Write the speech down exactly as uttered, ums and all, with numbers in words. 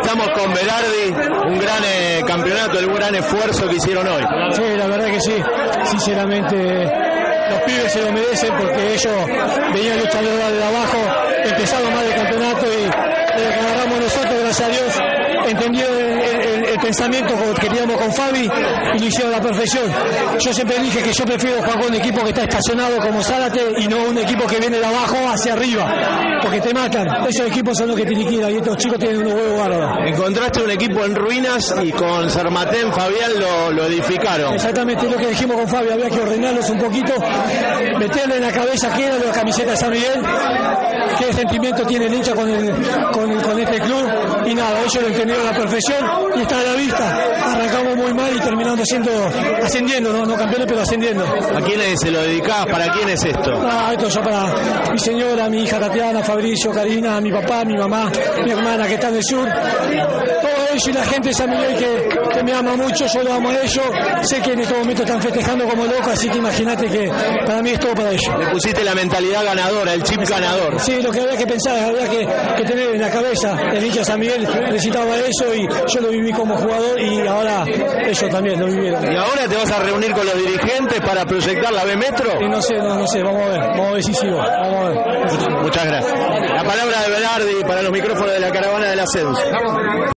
Estamos con Berardi, un gran eh, campeonato, un gran esfuerzo que hicieron hoy. Sí, la verdad que sí, sinceramente los pibes se lo merecen porque ellos venían luchando de abajo, empezaron mal el campeonato y desde que agarramos nosotros, gracias a Dios, entendieron el, el, el pensamiento que queríamos con Fabi y lo hicieron a la perfección. Yo siempre dije que yo prefiero jugar con un equipo que está estacionado como Zárate y no un equipo que viene de abajo hacia arriba, porque te matan. Esos equipos son los que te liquidan y estos chicos tienen unos huevos bárbaros. Encontraste un equipo en ruinas y con Sarmatén, Fabián lo, lo edificaron. Exactamente lo que dijimos con Fabi, había que ordenarlos un poquito, meterle en la cabeza que era de la camiseta de San Miguel, qué sentimiento tiene el hincha con, el, con, con este club, y nada, ellos lo entendieron a la perfección y está a la vista. Arrancamos muy mal y terminando siendo ascendiendo, no, no campeones, pero ascendiendo. ¿A quiénes se lo dedicás? ¿Para quién es esto? Ah, esto ya para mi señora, mi hija Tatiana, Fabricio, Karina, mi papá, mi mamá, mi hermana que está en el sur, todo ello y la gente de San Miguel que, que me ama mucho, yo lo amo a ellos, sé que en este momento están festejando como locos, así que imagínate que para mí es todo para ellos. Le pusiste la mentalidad ganadora, el chip ganador. Sí, lo que había que pensar, había que, que tener en la cabeza, el hincha de San Miguel necesitaba eso y yo lo viví como jugador y ahora ellos también lo vivieron. ¿Y ahora te vas a reunir con los dirigentes para proyectar la B Metro? Y no sé, no, no sé, vamos a ver, vamos a ver si sigo, vamos a ver. Muchas gracias. La palabra de Berardi para los micrófonos de la Caravana del Ascenso.